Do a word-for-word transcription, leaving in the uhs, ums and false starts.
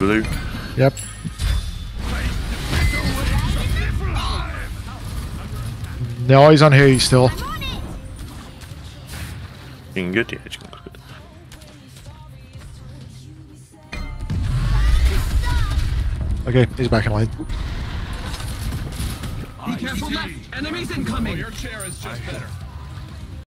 Blue. Yep. No, he's on here still. Looking good, yeah, it's looking good. Okay, he's back in line. Be careful, left. Enemies incoming. Your chair is just better.